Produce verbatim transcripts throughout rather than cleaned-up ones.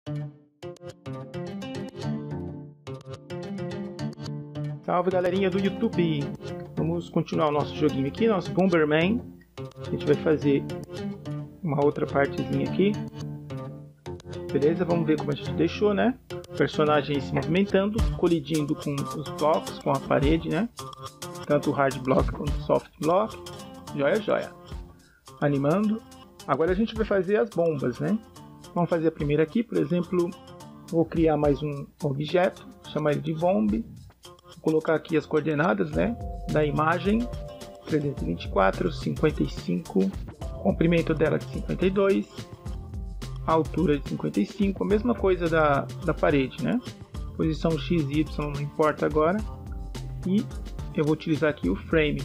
Salve galerinha do YouTube! Vamos continuar o nosso joguinho aqui, nosso Bomberman. A gente vai fazer uma outra partezinha aqui. Beleza? Vamos ver como a gente deixou, né? O personagem se movimentando, colidindo com os blocos, com a parede, né? Tanto o hard block quanto o soft block. Joia, joia. Animando. Agora a gente vai fazer as bombas, né? Vamos fazer a primeira aqui, por exemplo, vou criar mais um objeto, chamar ele de bomb. Vou colocar aqui as coordenadas, né, da imagem, trezentos e vinte e quatro, cinquenta e cinco, comprimento dela de cinquenta e dois, altura de cinquenta e cinco, a mesma coisa da, da parede, né? Posição X e Y não importa agora. E eu vou utilizar aqui o frame.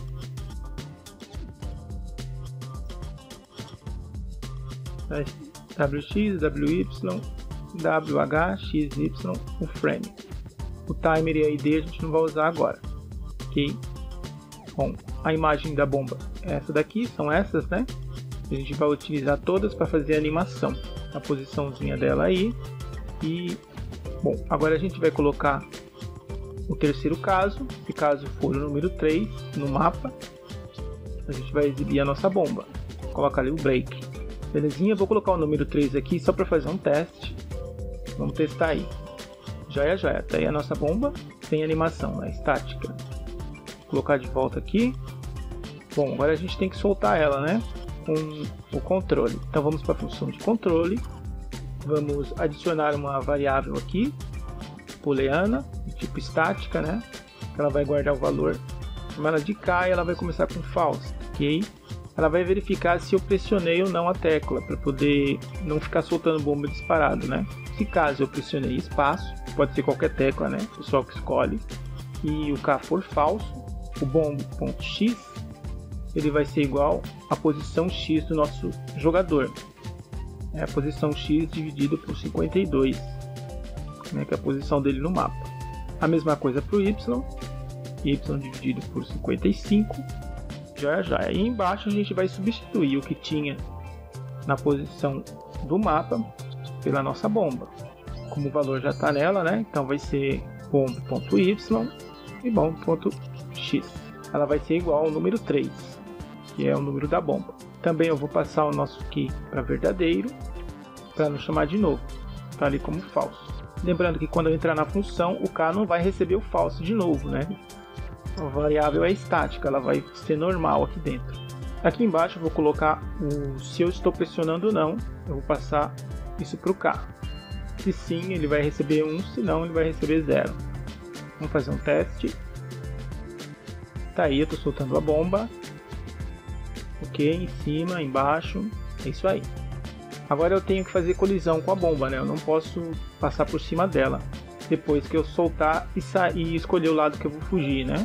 W X, W Y, W H, X Y, o frame. O timer e a I D a gente não vai usar agora, ok? Bom, a imagem da bomba é essa daqui, são essas, né? A gente vai utilizar todas para fazer a animação. A posiçãozinha dela aí. E, bom, agora a gente vai colocar o terceiro caso. Se caso for o número três no mapa, a gente vai exibir a nossa bomba. Coloca ali o break. Belezinha? Vou colocar o número três aqui só para fazer um teste. Vamos testar aí. Joia, joia. Tá aí a nossa bomba. Sem animação, né? Estática. Vou colocar de volta aqui. Bom, agora a gente tem que soltar ela, né? Com o controle. Então vamos para a função de controle. Vamos adicionar uma variável aqui. Booleana. De tipo estática, né? Ela vai guardar o valor. Chama ela de K e ela vai começar com false. Ok? Ela vai verificar se eu pressionei ou não a tecla, para poder não ficar soltando bomba disparado, né? Se caso eu pressionei espaço, pode ser qualquer tecla, né? O pessoal que escolhe, e o K for falso, o bomb.x ele vai ser igual à posição X do nosso jogador. É a posição X dividido por cinquenta e dois, né? Que é a posição dele no mapa. A mesma coisa para o Y, Y dividido por cinquenta e cinco. Já já. E embaixo a gente vai substituir o que tinha na posição do mapa pela nossa bomba. Como o valor já está nela, né? Então vai ser bomb.y e bomb.x. Ela vai ser igual ao número três, que é o número da bomba. Também eu vou passar o nosso key para verdadeiro, para não chamar de novo. Está ali como falso. Lembrando que quando eu entrar na função, o K não vai receber o falso de novo, né? A variável é estática, ela vai ser normal aqui dentro. Aqui embaixo eu vou colocar o se eu estou pressionando ou não, eu vou passar isso para o K. Se sim, ele vai receber um, se não, ele vai receber zero. Vamos fazer um teste. Tá aí, eu estou soltando a bomba. Ok, em cima, embaixo, é isso aí. Agora eu tenho que fazer colisão com a bomba, né? Eu não posso passar por cima dela depois que eu soltar e, sair, e escolher o lado que eu vou fugir, né?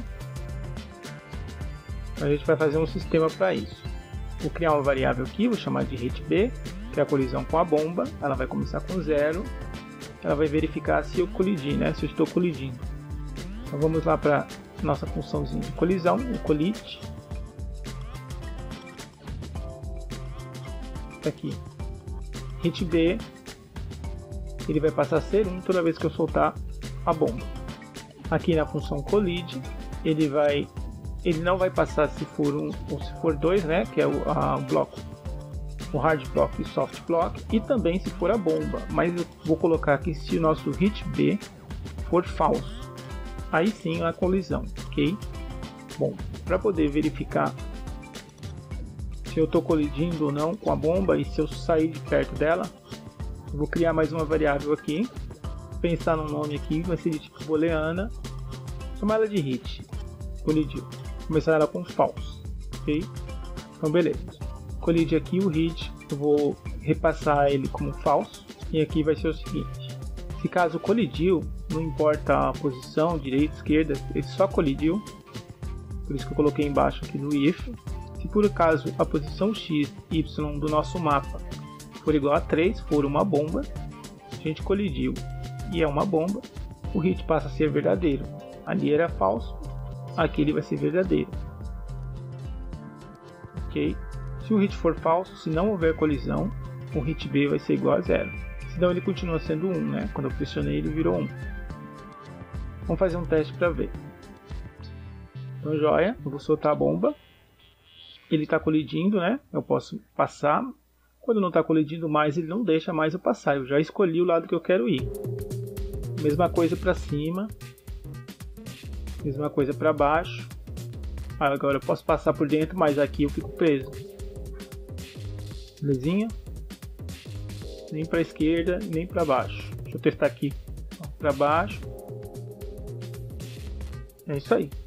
A gente vai fazer um sistema para isso. Vou criar uma variável aqui, vou chamar de hitB, que é a colisão com a bomba. Ela vai começar com zero. Ela vai verificar se eu colidi, né? Se eu estou colidindo. Então vamos lá para nossa funçãozinha de colisão, o colide. Aqui, hitB, ele vai passar a ser um toda vez que eu soltar a bomba. Aqui na função colide, ele vai ele não vai passar se for um ou se for dois, né, que é o a, bloco, o hard block e o soft block, e também se for a bomba, mas eu vou colocar aqui se o nosso hitB for falso, aí sim a colisão, ok? Bom, para poder verificar se eu estou colidindo ou não com a bomba e se eu sair de perto dela, eu vou criar mais uma variável aqui, pensar no nome aqui, vai ser de tipo booleana, chamar ela de hit, colidiu. Começar ela com false, ok? Então beleza, colide aqui o hit, eu vou repassar ele como falso, e aqui vai ser o seguinte: se caso colidiu, não importa a posição, direita, esquerda, ele só colidiu, por isso que eu coloquei embaixo aqui no if. Se por acaso a posição x, y do nosso mapa for igual a três, for uma bomba, a gente colidiu e é uma bomba, o hit passa a ser verdadeiro. Ali era falso, aqui ele vai ser verdadeiro. Ok? Se o hit for falso, se não houver colisão, o hit B vai ser igual a zero. Senão ele continua sendo um, né? Quando eu pressionei ele virou um. Vamos fazer um teste para ver. Então joia, eu vou soltar a bomba. Ele está colidindo, né? Eu posso passar. Quando não está colidindo mais, ele não deixa mais eu passar. Eu já escolhi o lado que eu quero ir. Mesma coisa para cima. Mesma coisa para baixo. Agora eu posso passar por dentro, mas aqui eu fico preso. Belezinha? Nem para a esquerda, nem para baixo. Deixa eu testar aqui. Para baixo. É isso aí.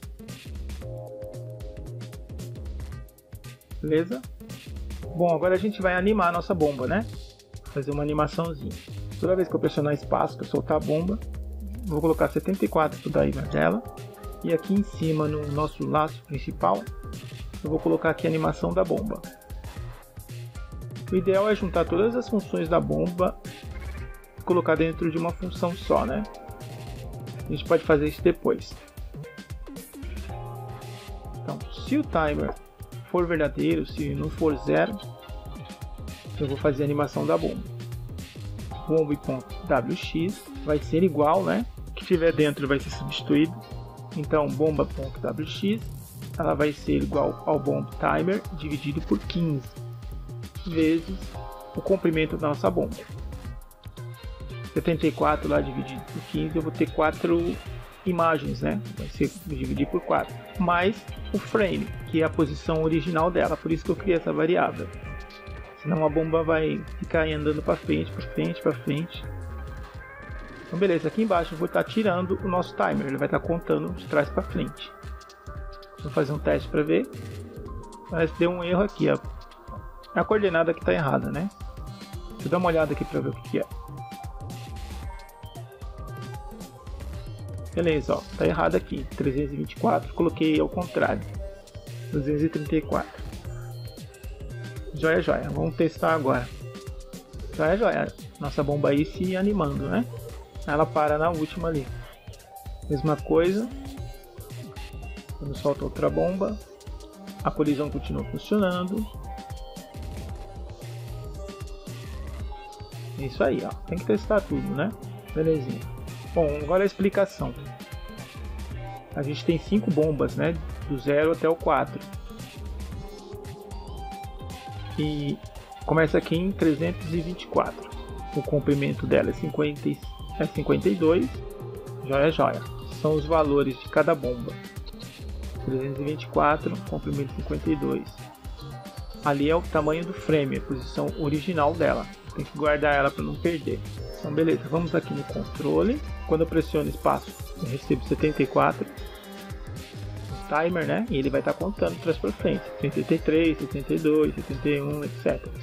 Beleza? Bom, agora a gente vai animar a nossa bomba, né? Fazer uma animaçãozinha. Toda vez que eu pressionar espaço para soltar a bomba, vou colocar setenta e quatro para o timer dela. E aqui em cima, no nosso laço principal, eu vou colocar aqui a animação da bomba. O ideal é juntar todas as funções da bomba e colocar dentro de uma função só, né? A gente pode fazer isso depois. Então, se o timer for verdadeiro, se não for zero, eu vou fazer a animação da bomba. Bomba.wx vai ser igual, né? O que tiver dentro vai ser substituído. Então, bomba.wx ela vai ser igual ao bomb timer dividido por quinze vezes o comprimento da nossa bomba. setenta e quatro lá dividido por quinze, eu vou ter quatro imagens, né? Vai ser dividir por quatro, mais o frame, que é a posição original dela, por isso que eu criei essa variável. Senão a bomba vai ficar andando para frente, para frente, para frente. Então beleza, aqui embaixo eu vou estar tirando o nosso timer, ele vai estar contando de trás para frente. Vou fazer um teste para ver. Parece que deu um erro aqui, ó. É a coordenada que está errada, né? Deixa eu dar uma olhada aqui para ver o que, que é. Beleza, ó, tá errado aqui, trezentos e vinte e quatro, coloquei ao contrário, duzentos e trinta e quatro. Joia, joia, vamos testar agora. Joia, joia, nossa bomba aí se animando, né? Ela para na última ali. Mesma coisa, quando solta outra bomba, a colisão continua funcionando. É isso aí, ó, tem que testar tudo, né? Belezinha. Bom, agora a explicação. A gente tem cinco bombas, né? Do zero até o quatro. E começa aqui em trezentos e vinte e quatro. O comprimento dela é, cinquenta, é cinquenta e dois. Joia, joia. São os valores de cada bomba. trezentos e vinte e quatro, comprimento cinquenta e dois. Ali é o tamanho do frame, a posição original dela. Tem que guardar ela para não perder. Então beleza, vamos aqui no controle. Quando eu pressiono espaço, eu recebo setenta e quatro. O timer, né? E ele vai estar contando de trás para frente. setenta e três, setenta e dois, setenta e um, etcétera.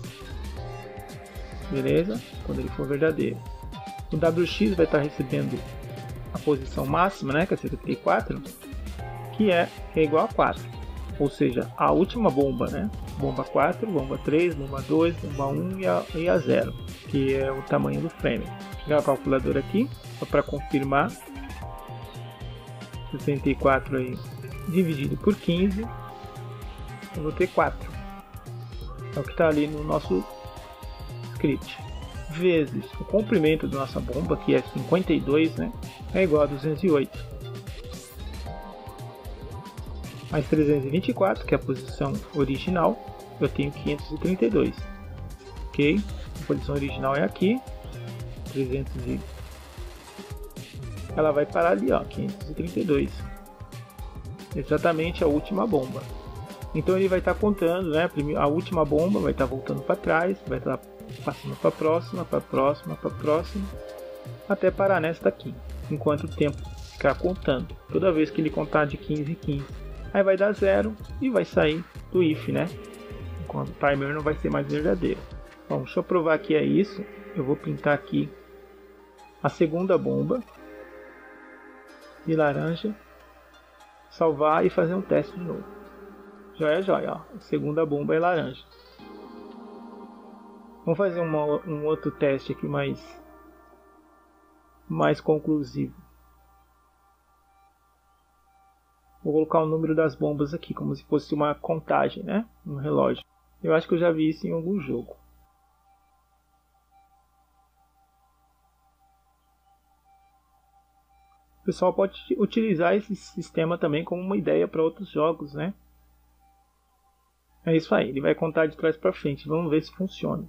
Beleza? Quando ele for verdadeiro. O W X vai estar recebendo a posição máxima, né? Que é setenta e quatro. Que é, que é igual a quatro. Ou seja, a última bomba, né? Bomba quatro, bomba três, bomba dois, bomba um e a, e a zero, que é o tamanho do frame. Vou pegar a calculadora aqui, só para confirmar. sessenta e quatro aí, dividido por quinze, eu vou ter quatro. É o que está ali no nosso script. Vezes o comprimento da nossa bomba, que é cinquenta e dois, né? É igual a duzentos e oito. Mais trezentos e vinte e quatro, que é a posição original, eu tenho quinhentos e trinta e dois. Ok? A posição original é aqui. trezentos e... Ela vai parar ali, ó, quinhentos e trinta e dois. Exatamente a última bomba. Então ele vai estar tá contando, né? A última bomba vai estar tá voltando para trás, vai estar tá passando para a próxima, para a próxima, para a próxima, até parar nesta aqui. Enquanto o tempo ficar contando. Toda vez que ele contar de quinze em quinze. Aí vai dar zero e vai sair do if, né? Enquanto o timer não vai ser mais verdadeiro. Bom, deixa eu provar que é isso. Eu vou pintar aqui a segunda bomba de laranja, salvar e fazer um teste de novo. Joia, joia, ó. A segunda bomba é laranja. Vamos fazer uma, um outro teste aqui mais, mais conclusivo. Vou colocar o número das bombas aqui, como se fosse uma contagem, né? Um relógio. Eu acho que eu já vi isso em algum jogo. pessoal pode utilizar esse sistema também como uma ideia para outros jogos, né? É isso aí, ele vai contar de trás para frente, vamos ver se funciona.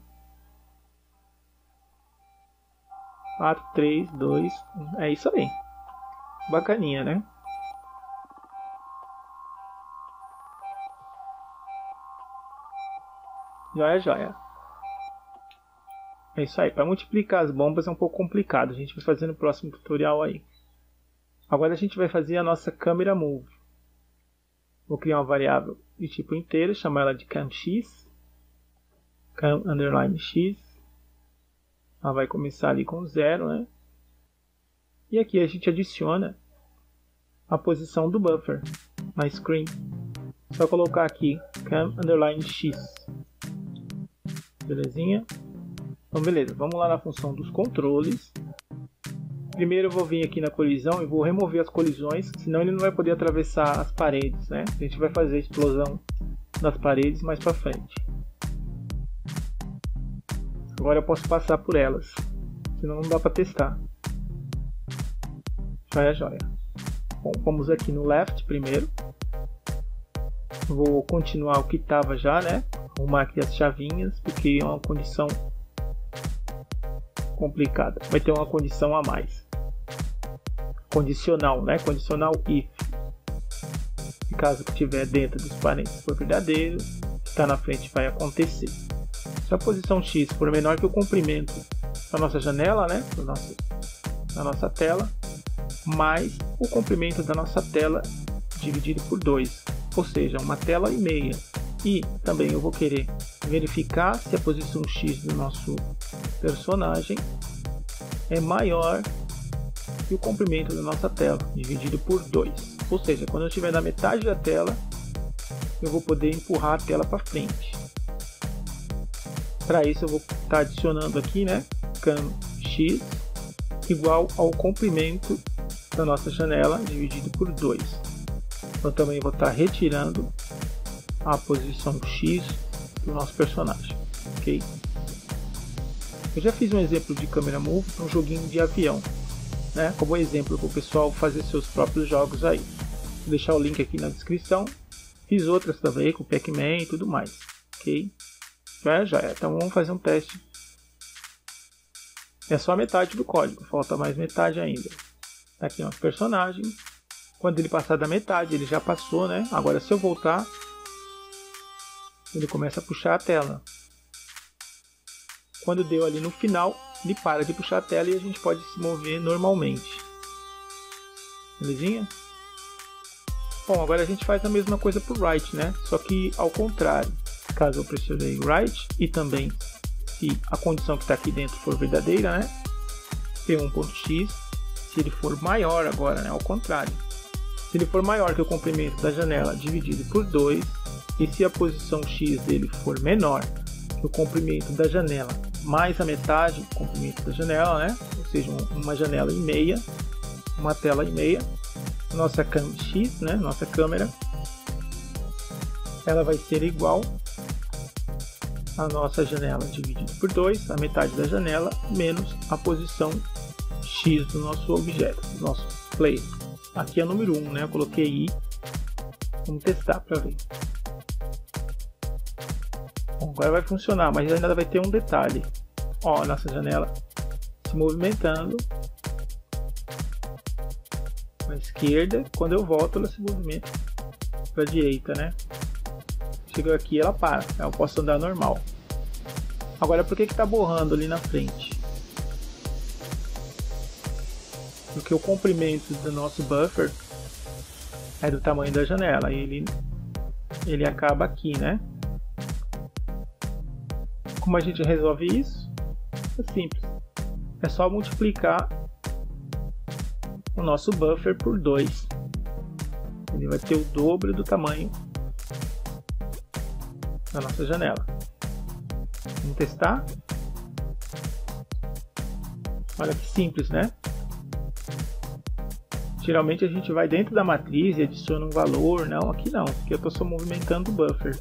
quatro, três, dois, um, é isso aí. Bacaninha, né? Joia, joia. É isso aí, para multiplicar as bombas é um pouco complicado, a gente vai fazer no próximo tutorial aí. Agora a gente vai fazer a nossa câmera move. Vou criar uma variável de tipo inteiro, chamar ela de camx, cam underline x. Ela vai começar ali com zero, né? E aqui a gente adiciona a posição do buffer na screen. Só colocar aqui cam underline x. Belezinha? Então beleza, vamos lá na função dos controles. Primeiro eu vou vir aqui na colisão e vou remover as colisões, senão ele não vai poder atravessar as paredes, né? A gente vai fazer a explosão das paredes mais para frente. Agora eu posso passar por elas, senão não dá para testar. Joia, joia. Bom, vamos aqui no left primeiro. Vou continuar o que estava já, né? Arrumar aqui as chavinhas, porque é uma condição complicada. Vai ter uma condição a mais. Condicional, né? Condicional if. Se caso que estiver dentro dos parênteses for verdadeiro, está na frente vai acontecer. Se a posição x for menor que o comprimento da nossa janela, né? Do nosso, da nossa tela, mais o comprimento da nossa tela dividido por dois, ou seja, uma tela e meia. E também eu vou querer verificar se a posição x do nosso personagem é maior que o comprimento da nossa tela dividido por dois, ou seja, quando eu estiver na metade da tela eu vou poder empurrar a tela para frente. Para isso eu vou estar adicionando aqui, né, camx igual ao comprimento da nossa janela dividido por dois. Eu também vou estar retirando a posição x do nosso personagem, ok? Eu já fiz um exemplo de câmera move para um joguinho de avião, né? Como exemplo para o pessoal fazer seus próprios jogos aí. Vou deixar o link aqui na descrição. Fiz outras também com Pac-Man e tudo mais, ok? Já é, já é. Então vamos fazer um teste. É só a metade do código, falta mais metade ainda. Aqui nosso personagem. Quando ele passar da metade, ele já passou, né? Agora se eu voltar, ele começa a puxar a tela. Quando deu ali no final, ele para de puxar a tela e a gente pode se mover normalmente. Belezinha? Bom, agora a gente faz a mesma coisa para o right, né? Só que ao contrário. Caso eu pressionei right e também se a condição que está aqui dentro for verdadeira, né? P um ponto x, se ele for maior agora, né? Ao contrário. Se ele for maior que o comprimento da janela dividido por dois, e se a posição x dele for menor que o comprimento da janela mais a metade do comprimento da janela, né? Ou seja, uma janela e meia, uma tela e meia, nossa camx, né? Nossa câmera, ela vai ser igual a nossa janela dividida por dois, a metade da janela, menos a posição x do nosso objeto, do nosso player. Aqui é o número um, né? Eu coloquei i. Vamos testar para ver. Bom, agora vai funcionar, mas ainda vai ter um detalhe. Ó, a nossa janela se movimentando para a esquerda. Quando eu volto, ela se movimenta para a direita, né? Chegou aqui, ela para. Eu posso andar normal. Agora, por que que está borrando ali na frente? Porque o comprimento do nosso buffer é do tamanho da janela. E ele, ele acaba aqui, né? Como a gente resolve isso? É simples. É só multiplicar o nosso buffer por dois. Ele vai ter o dobro do tamanho da nossa janela. Vamos testar? Olha que simples, né? Geralmente a gente vai dentro da matriz e adiciona um valor. Não, aqui não, porque eu estou só movimentando o buffer.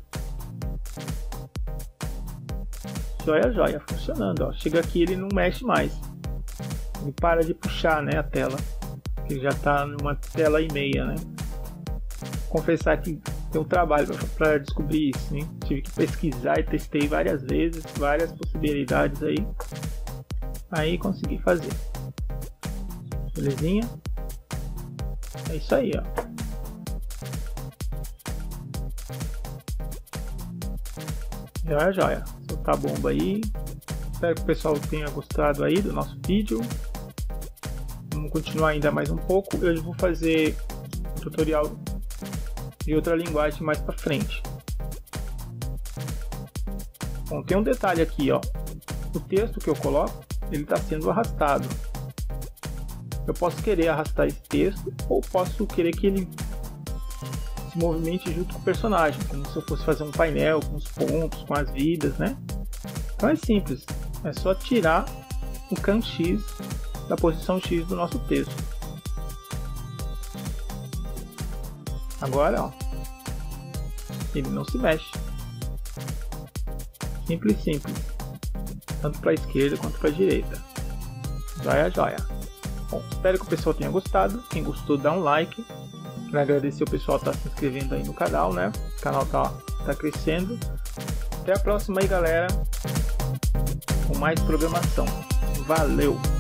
Joia, joia, funcionando. Ó. Chega aqui, ele não mexe mais. Ele para de puxar, né, a tela. Ele já está numa tela e meia, né? Confessar que deu um trabalho para descobrir isso, né? Tive que pesquisar e testei várias vezes, várias possibilidades aí. Aí consegui fazer. Belezinha? É isso aí, ó. Joia, joia. Soltar a bomba aí. Espero que o pessoal tenha gostado aí do nosso vídeo. Vamos continuar ainda mais um pouco. Eu vou fazer um tutorial de outra linguagem mais pra frente. Bom, tem um detalhe aqui, ó. O texto que eu coloco, ele está sendo arrastado. Eu posso querer arrastar esse texto, ou posso querer que ele se movimente junto com o personagem, como se eu fosse fazer um painel com os pontos, com as vidas, né? Então é simples, é só tirar o can X da posição X do nosso texto. Agora, ó, ele não se mexe. Simples, simples. Tanto para a esquerda quanto para a direita. Joia, joia. Bom, espero que o pessoal tenha gostado. Quem gostou, dá um like. Quero agradecer o pessoal que está se inscrevendo aí no canal, né? O canal tá, tá crescendo. Até a próxima aí, galera. Com mais programação. Valeu!